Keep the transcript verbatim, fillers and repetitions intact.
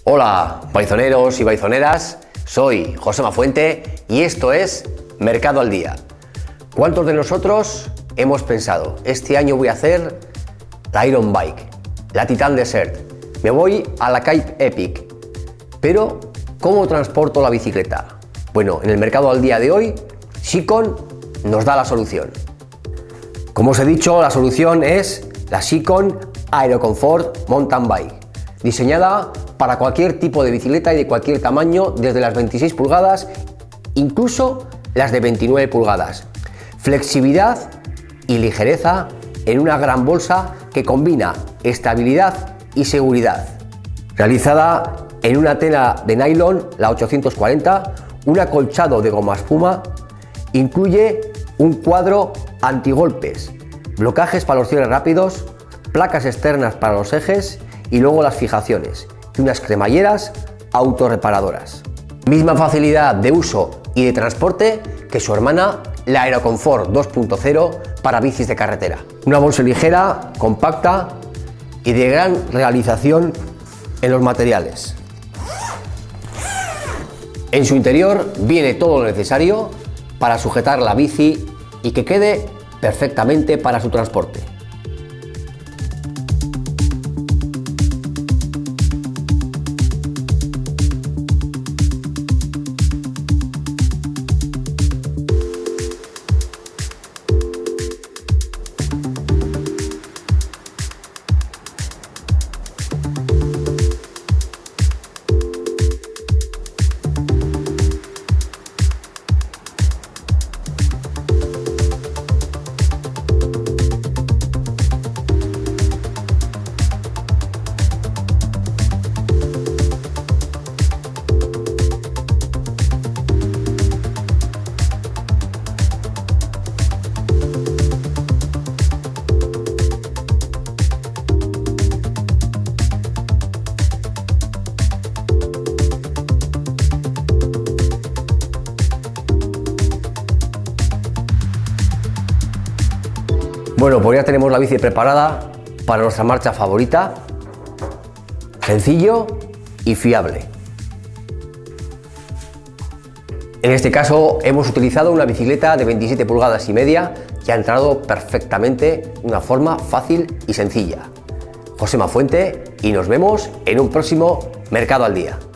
Hola, baizoneros y baizoneras, soy José Mafuente y esto es Mercado al Día. ¿Cuántos de nosotros hemos pensado, este año voy a hacer la Iron Bike, la Titan Desert, me voy a la Cape Epic, pero ¿cómo transporto la bicicleta? Bueno, en el Mercado al Día de hoy, Sikon nos da la solución. Como os he dicho, la solución es la Sikon Aerocomfort Mountain Bike, diseñada para cualquier tipo de bicicleta y de cualquier tamaño, desde las veintiséis pulgadas, incluso las de veintinueve pulgadas. Flexibilidad y ligereza en una gran bolsa que combina estabilidad y seguridad. Realizada en una tela de nylon, la ochocientos cuarenta, un acolchado de goma espuma, incluye un cuadro antigolpes, blocajes para los cierres rápidos, placas externas para los ejes y luego las fijaciones y unas cremalleras autorreparadoras. Misma facilidad de uso y de transporte que su hermana, la Aerocomfort dos punto cero para bicis de carretera. Una bolsa ligera, compacta y de gran realización en los materiales. En su interior viene todo lo necesario para sujetar la bici y que quede perfectamente para su transporte. Bueno, pues ya tenemos la bici preparada para nuestra marcha favorita, sencillo y fiable. En este caso hemos utilizado una bicicleta de veintisiete pulgadas y media que ha entrado perfectamente de una forma fácil y sencilla. José Mafuente y nos vemos en un próximo Mercado al Día.